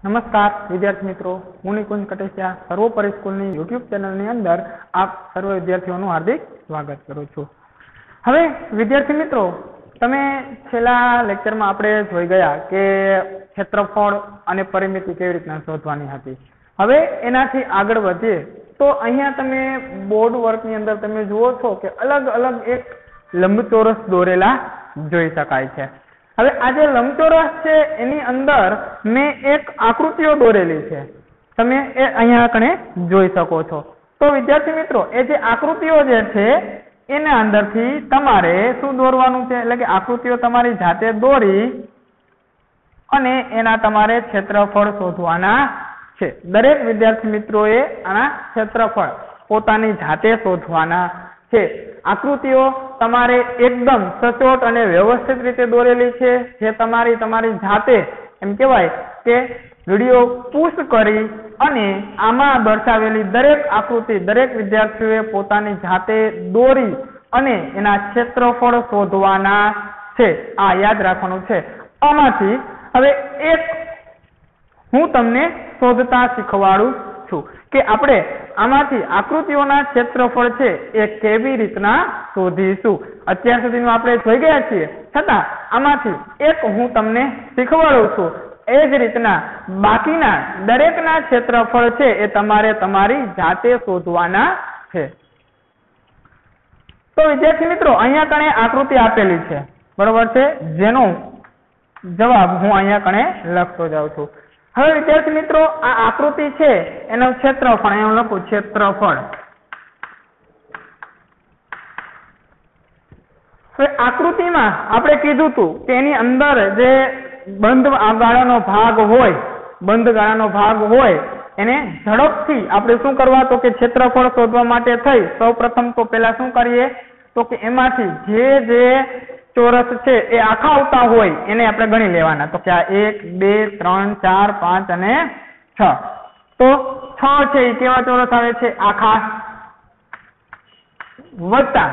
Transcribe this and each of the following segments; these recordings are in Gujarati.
નમસ્કાર વિદ્યાર્થી મિત્રો, હું નિકુંજ કટેસિયા સર્વોપરી સ્કૂલની યુટ્યુબ ચેનલની અંદર આપ સર્વ વિદ્યાર્થીઓનું હાર્દિક સ્વાગત કરું છું. હવે વિદ્યાર્થી મિત્રો, તમે છેલ્લા લેક્ચરમાં આપણે જોઈ ગયા કે ક્ષેત્રફળ અને પરિમિતિ કેવી રીતના શોધવાની હતી. હવે એનાથી આગળ વધીએ તો અહીંયા તમે બોર્ડ વર્કની અંદર તમે જુઓ છો કે અલગ અલગ એક લંબચોરસ દોરેલા જોઈ શકાય છે. હવે આ જે લંબચોરસ છે એની અંદર મેં એક આકૃતિઓ દોરેલી છે, તમે એ અહીંયા કણે જોઈ શકો છો. તો વિદ્યાર્થી મિત્રો, એ જે આકૃતિઓ જે છે એના અંદરથી તમારે શું દોરવાનું છે, એટલે કે આકૃતિઓ તમારી જાતે દોરી અને એના તમારે ક્ષેત્રફળ શોધવાના છે. દરેક વિદ્યાર્થી મિત્રોએ આના ક્ષેત્રફળ પોતાની જાતે શોધવાના છે. આકૃતિઓ તમારે એકદમ સચોટ અને વ્યવસ્થિત રીતે દોરેલી છે, જે તમારી જાતે એમ કહેવાય કે વિડીયો પુશ કરી અને આમાં દર્શાવેલી દરેક આકૃતિ દરેક વિદ્યાર્થીઓએ પોતાની જાતે દોરી અને એના ક્ષેત્રફળ શોધવાના છે. આ યાદ રાખવાનું છે. આમાંથી હવે એક હું તમને શોધતા શીખવાડું છું કે આપણે આમાંથી આકૃતિઓના ક્ષેત્રફળ છે એ કેવી રીતના શોધીશું. અત્યાર સુધીમાં આપણે જોઈ ગયા છીએ, છતાં આમાંથી એક હું તમને શીખવાડું છું. એ જ રીતના બાકીના દરેકના ક્ષેત્રફળ છે એ તમારે તમારી જાતે શોધવાના છે. તો વિદ્યાર્થી મિત્રો, અહીંયા કણે આકૃતિ આપેલી છે, બરોબર છે, જેનો જવાબ હું અહીંયા કણે લખતો જાઉં છું. હવે વિદ્યાર્થી મિત્રો, આ આકૃતિ છે એનું ક્ષેત્રફળ અહીં લખું, ક્ષેત્રફળ. હવે આકૃતિમાં આપણે કીધું હતું કે એની અંદર જે બંધ ગાળાનો ભાગ હોય એને ઝડપથી આપણે શું કરવા, તો કે ક્ષેત્રફળ શોધવા માટે થઈ સૌપ્રથમ તો પેલા શું કરીએ, તો કે એમાંથી જે ચોરસ છે એ આખા આવતા હોય એને આપણે ગણી લેવાના. તો કે આ 1 2 3 4 5 અને 6. તો 6 છે એ કેવા ચોરસ આવે છે, આખા, વત્તા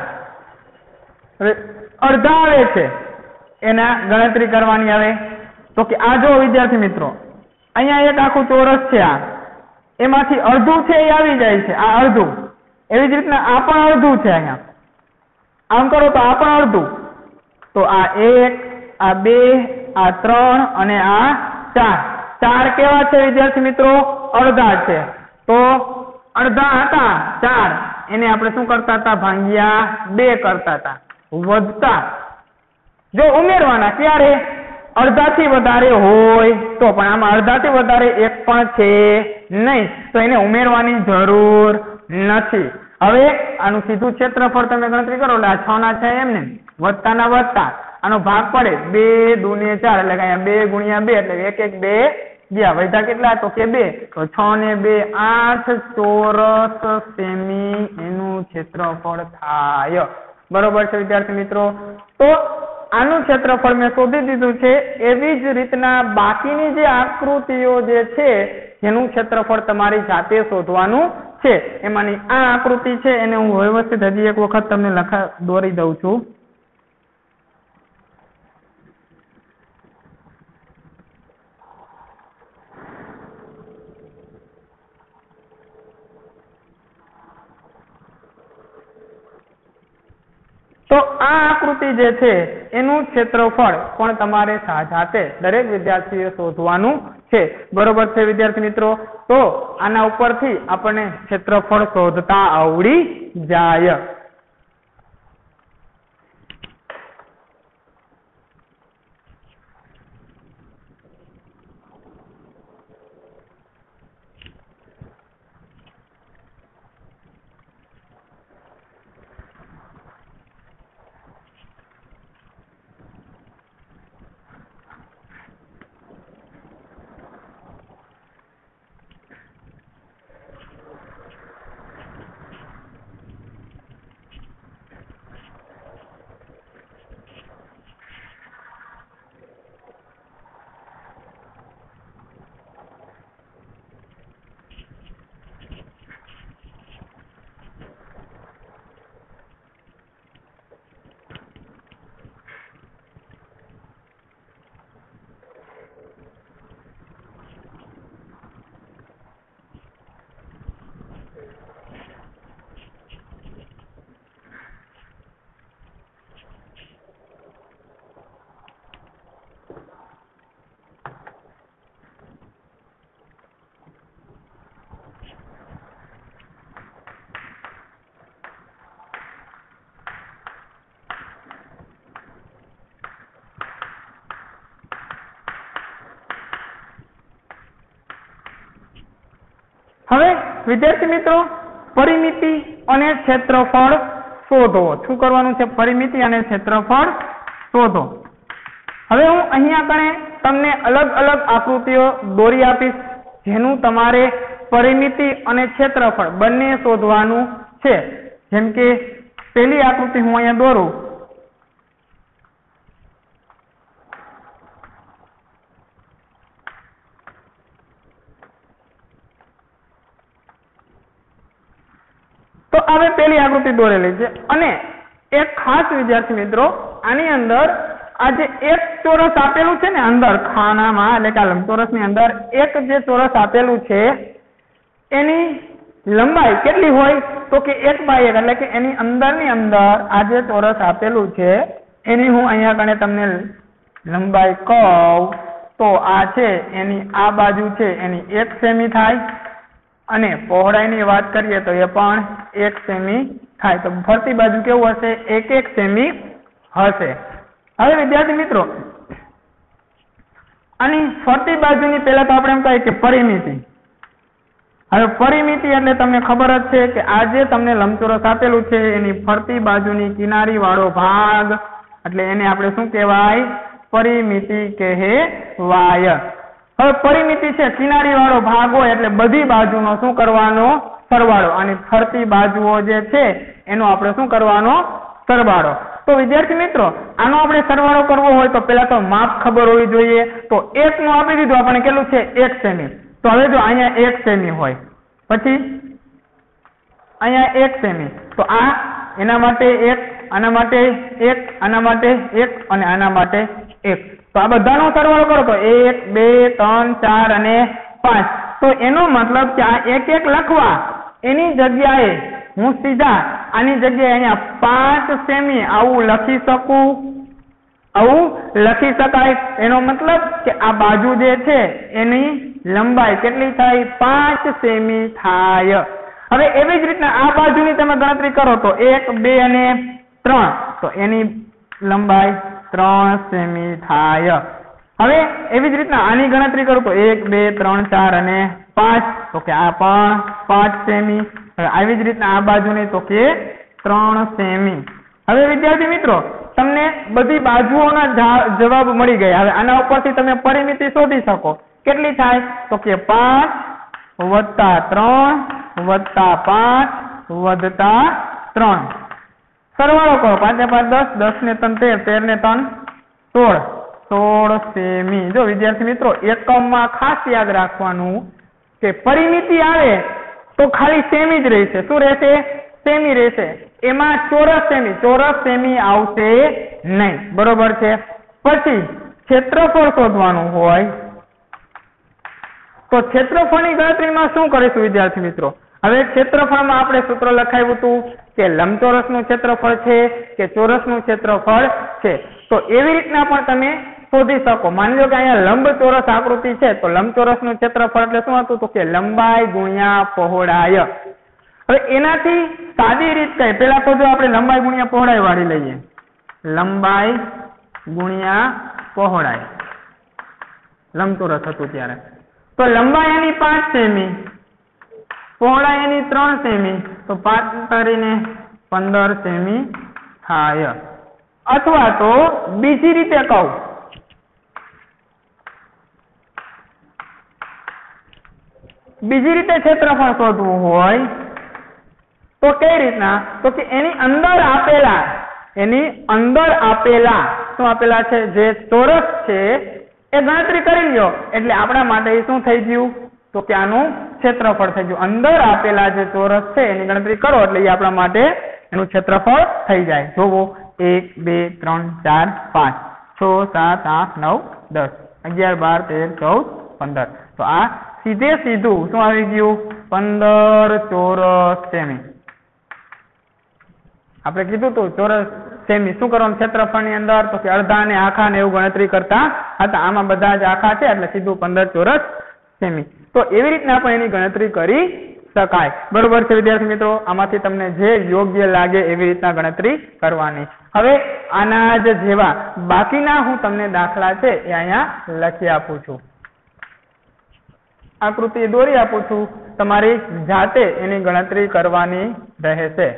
અડધા આવે છે એના ગણતરી કરવાની આવે. તો કે આ જો વિદ્યાર્થી મિત્રો, અહીંયા એક આખું ચોરસ છે, આ એમાંથી અડધું છે એ આવી જાય છે, આ અડધું. એવી જ રીતના આ પણ અડધું છે, અહીંયા આમ કરો તો આ પણ અડધું. તો આ 1, આ 2, આ 3 અને આ 4. 4 કેવા છે વિદ્યાર્થી મિત્રો, અડધા છે. તો અડધા હતા 4, એને આપણે શું કરતા હતા, ભાંગ્યા 2 કરતા હતા. વધતા જો ઉમેરવાના ક્યારે, અડધાથી વધારે હોય તો, પણ આમાં અડધાથી વધારે એક પણ છે નહીં, તો એને ઉમેરવાની જરૂર નથી. હવે આનું સીધું ક્ષેત્રફળ તમે ગણતરી કરો એટલે આ 6 ના 6 એમને વધતાના વધતા, આનો ભાગ પડે 2 2 ને 4 એટલે કે અહીંયા 2 ગુણ્યા 2 એટલે 1 1 2 ગયા. વધ્યા કેટલા, તો કે 2. તો 6 ને 2 8 ચોરસ સેમી એનું ક્ષેત્રફળ થાય. બરોબર છે વિદ્યાર્થી મિત્રો. તો આનું ક્ષેત્રફળ મેં શોધી દીધું છે. એવી જ રીતના બાકીની જે આકૃતિઓ જે છે જેનું ક્ષેત્રફળ તમારી જાતે શોધવાનું છે. એમાંની આ આકૃતિ છે એને હું વ્યવસ્થિત હજી એક વખત તમને દોરી દઉં છું. તો આ આકૃતિ જે છે એનું ક્ષેત્રફળ પણ તમારે જાતે દરેક વિદ્યાર્થીએ શોધવાનું છે. બરોબર છે વિદ્યાર્થી મિત્રો. તો આના ઉપરથી આપણને ક્ષેત્રફળ શોધતા આવડી જાય. વિદ્યાર્થી મિત્રો, પરિમિતિ અને ક્ષેત્રફળ શોધો. શું કરવાનું છે? પરિમિતિ અને ક્ષેત્રફળ શોધો. હવે હું અહીંયા કણે તમને અલગ અલગ આકૃતિઓ દોરી આપીશ, જેનું તમારે પરિમિતિ અને ક્ષેત્રફળ બંને શોધવાનું છે. જેમ કે પહેલી આકૃતિ હું અહીંયા દોરું. તો હવે પહેલી આકૃતિ દોરેલી છે અને એક ખાસ વિદ્યાર્થી મિત્રો, આની અંદર આ જે એક ચોરસ આપેલું છે ને અંદર ખાનામાં, એટલે કે લંબચોરસની અંદર એક જે ચોરસ આપેલું છે એની લંબાઈ કેટલી હોય? તો કે 1/1, એટલે કે એની અંદરની અંદર આ જે ચોરસ આપેલું છે એની હું અહીંયા કણે તમને લંબાઈ કહું તો આ છે એની આ બાજુ છે એની 1 સેમી થાય અને પહોળાઈની વાત કરીએ તો એ પણ 1 સેમી થાય. તો ફરતી બાજુ કેવું હશે? 1 સેમી હશે. હવે વિદ્યાર્થી મિત્રો, આની ફરતી બાજુની પહેલા તો આપણે એમ કહીએ કે પરિમિતિ. હવે પરિમિતિ એટલે તમને ખબર જ છે કે આ જે તમને લંબચોરસ આપેલું છે એની ફરતી બાજુની કિનારી વાળો ભાગ, એટલે એને આપણે શું કહેવાય? પરિમિતિ કહેવાય. હવે પરિમિતિ છે કિનારી વાળો ભાગ હોય એટલે બધી બાજુનો શું કરવાનો? સરવાળો. અને ફરતી બાજુઓ જે છે એનો આપણે શું કરવાનો? સરવાળો. તો વિદ્યાર્થી મિત્રો, આનો આપણે સરવાળો કરવો હોય તો પહેલા તો માપ ખબર હોવી જોઈએ. તો 1 નું આપી દીધું આપણે, કેટલું છે? 1 સેમી. તો હવે જો અહીંયા 1 સેમી હોય, પછી અહીંયા 1 સેમી, તો આ એના માટે 1, આના માટે 1, આના માટે 1 અને આના માટે 1. તો આ બધાનો સરવાળો કરો તો 1, 2, 3, 4 અને 5. તો એનો મતલબ કે આ 1 લખવા એની જગ્યાએ હું સીધા આની જગ્યાએ અહીંયા 5 સેમી આવું લખી શકું. આવું લખી શકાય. એનો મતલબ કે આ બાજુ જે છે એની લંબાઈ કેટલી થાય? 5 સેમી થાય. હવે એવી જ રીતના આ બાજુની તમે ગણતરી કરો તો 1, 2 અને 3, તો એની લંબાઈ 3 સેમી થાય. હવે એવી જ રીતના આની ગણતરી કરો તો 1, 2, 3, 4 અને 5, તો કે આ પણ 5 સેમી. હવે આવી જ રીતના આ બાજુની તો કે 3 સેમી. હવે વિદ્યાર્થી મિત્રો, તમને બધી બાજુઓના જવાબ મળી ગયા. હવે આના ઉપરથી તમે પરિમિતિ શોધી શકો. કેટલી થાય? તો કે 5 + 3 + 5 + 3. સરવાળો કરો. 5 × 5 = 10, 10 ને 3 13, 13 ને 3 16, 16 સેમી. જો વિદ્યાર્થી મિત્રો, એકમમાં ખાસ યાદ રાખવાનું કે પરિમિતિ આવે તો ખાલી સેમી જ રહેશે. શું રહેશે? સેમી રહેશે. એમાં ચોરસ સેમી આવશે નહીં. બરોબર છે. પછી ક્ષેત્રફળ શોધવાનું હોય તો ક્ષેત્રફળની ગણતરીમાં શું કરીશું વિદ્યાર્થી મિત્રો? હવે ક્ષેત્રફળમાં આપણે સૂત્ર લખાવ્યું હતું કે લંબચોરસનું ક્ષેત્રફળ છે કે ચોરસનું ક્ષેત્રફળ છે. તો એવી રીતના પણ તમે શોધી શકો. માની લો કે અહીંયા લંબચોરસ આકૃતિ છે તો લંબચોરસનું ક્ષેત્રફળ એટલે શું હતું? તો કે લંબાઈ ગુણ્યા પહોળાઈ. હવે એનાથી સાદી રીત કઈ? પહેલા તો જો આપણે લંબાઈ ગુણ્યા પહોળાઈ વાળી લઈએ. લંબાઈ ગુણ્યા પહોળાઈ લંબચોરસ હતું ત્યારે. તો લંબાઈ એની 5 સેમી, પહોળાઈ એની 3 સેમી, તો 5 કરીને 15 સેમી થાય. અથવા તો બીજી રીતે કહું, બીજી રીતે ક્ષેત્રફળ શોધવું હોય તો કઈ રીતના? તો કે એની અંદર આપેલા શું આપેલા છે? જે ચોરસ છે એ ગણતરી કરી લ્યો. એટલે આપણા માટે શું થઈ ગયું? તો કે આનું ક્ષેત્રફળ થઈ ગયું. અંદર આપેલા જે ચોરસ છે એની ગણતરી કરો એટલે એ આપણા માટે એનું ક્ષેત્રફળ થઈ જાય. જોવો, 1, 2, 3, 4, 5, 6, 7, 8, 9, 10, 11, 12, 13, 14, 15. તો આ સીધું શું આવી ગયું? 15 ચોરસ સેમી. આપણે કીધું હતું ચોરસ સેમી શું કરવાનું ક્ષેત્રફળની અંદર? તો કે અડધા અને આખા ને એવું ગણતરી કરતા હતા. આમાં બધા જ આખા છે એટલે સીધું 15 ચોરસ સેમી. તો એવી રીતના પણ એની ગણતરી કરી શકાય. બરોબર છે વિદ્યાર્થી મિત્રો? આમાંથી તમને જે યોગ્ય લાગે એવી રીતના ગણતરી કરવાની. હવે આના જ જેવા બાકીના હું તમને દાખલા છે એ અહીંયા લખી આપું છું. આકૃતિ દોરી આપું છું, તમારી જાતે એની ગણતરી કરવાની રહેશે.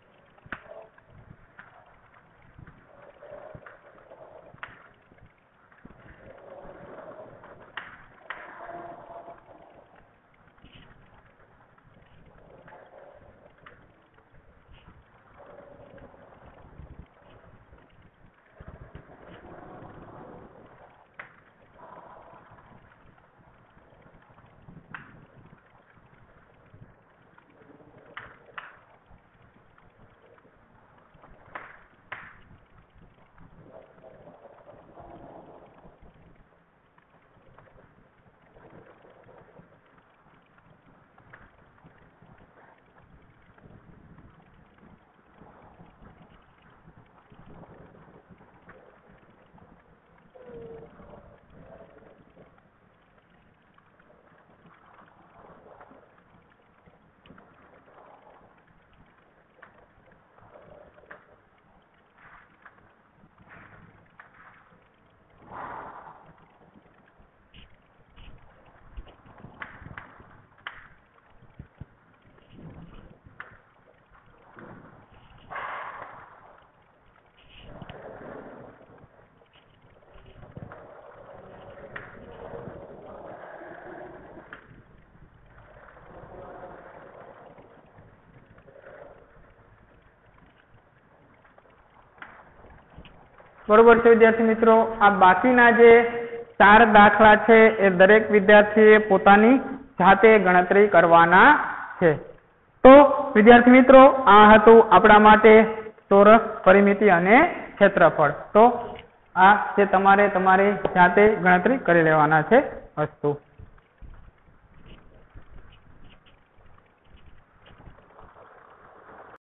બરોબર છે વિદ્યાર્થી મિત્રો, આ બાકીના જે 4 દાખલા છે એ દરેક વિદ્યાર્થીએ પોતાની જાતે ગણતરી કરવાના છે. તો વિદ્યાર્થી મિત્રો, આ હતું આપણા માટે ચોરસ, પરિમિતિ અને ક્ષેત્રફળ. તો આ જે તમારે તમારી જાતે ગણતરી કરી લેવાના છે. અસ્તુ.